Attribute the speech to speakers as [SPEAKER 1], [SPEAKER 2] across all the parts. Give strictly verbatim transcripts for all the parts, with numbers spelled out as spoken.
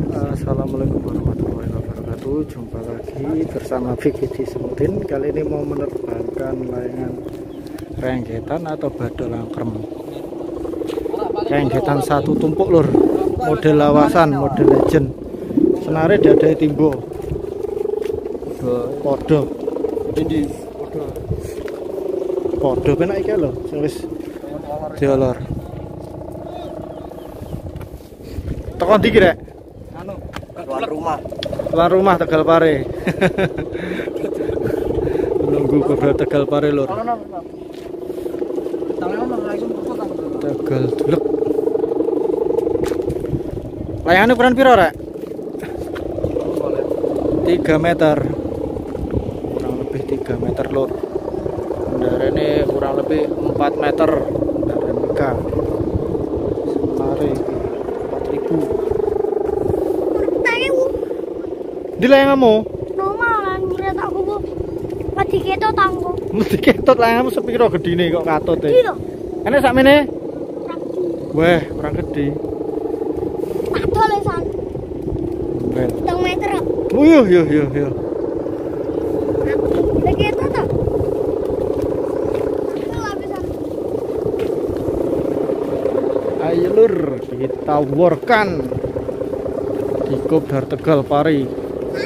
[SPEAKER 1] Assalamualaikum warahmatullahi wabarakatuh. Jumpa lagi bersama Vicky di Semutin. Kali ini mau menerbangkan layangan renggetan atau badal langkrem. Renggetan satu tumpuk lur, model lawasan, model legend. Senare dadai timbo. Podo. Ini podo. Podo penak iki lho, sing wis diolor. Tekan ndi ki rek? Anu, tuan rumah. Tuan rumah Tegal Pare. Menunggu beberapa Tegal Pare lur. Tegal Dulek. Layangannya ukuran piro rek? tiga meter. Kurang lebih tiga meter lur. Kendaraan ini kurang lebih empat meter. Kendaraan mega. Semari empat ribu. Di layanganmu?
[SPEAKER 2] Normal kan, ngeliat aku bu mati ketot aku.
[SPEAKER 1] Mesti ketot layanganmu sepiro gedine kok katut e.
[SPEAKER 2] Iya.
[SPEAKER 1] Enak sakmene? Wah, kurang gede.
[SPEAKER 2] Padahal lesan.
[SPEAKER 1] Well.
[SPEAKER 2] Tong meter.
[SPEAKER 1] Oh yo yo yo yo.
[SPEAKER 2] Mati ketot tuh.
[SPEAKER 1] Ayo lur, kita workan di Kopdar Tegal Pare.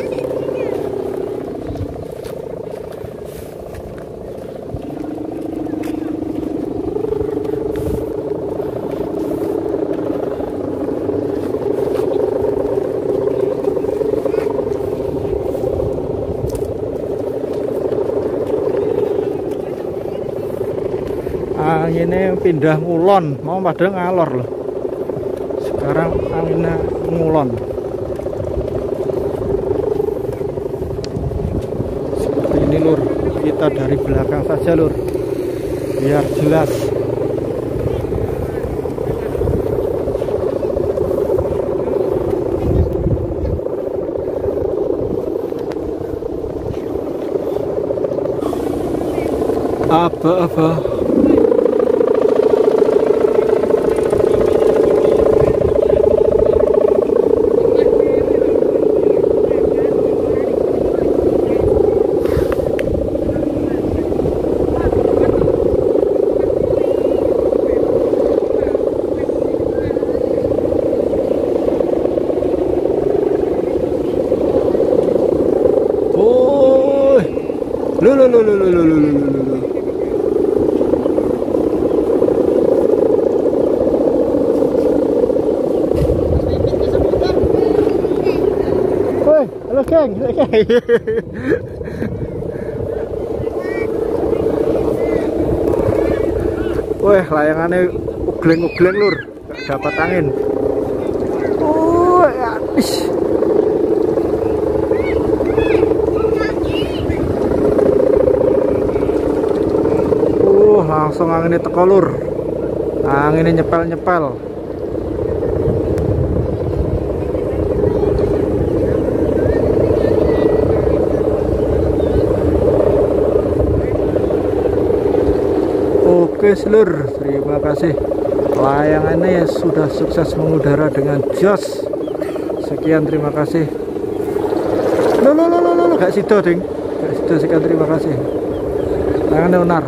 [SPEAKER 1] Anginnya pindah ngulon, mau pada ngalor loh. Sekarang anginnya ngulon. Seperti ini lur, kita dari belakang saja lur, biar jelas. Apa-apa. Lu lu lu lu lu lu lu lu lu. Woi, halo geng, halo geng. Wah, layangannya ugleng-ugleng lur, gak dapat angin. Oh, ya, ish. Langsung anginnya teko lur, anginnya nyepel-nyepel. Oke seluruh, terima kasih. Layangannya sudah sukses mengudara dengan jos. Sekian, terima kasih. Lo lo lo lo lo, gak sido ding, gak sido. Sekian, terima kasih. Layangannya benar.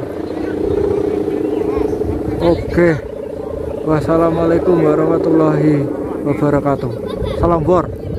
[SPEAKER 1] Oke, wassalamualaikum warahmatullahi wabarakatuh. Salam bor.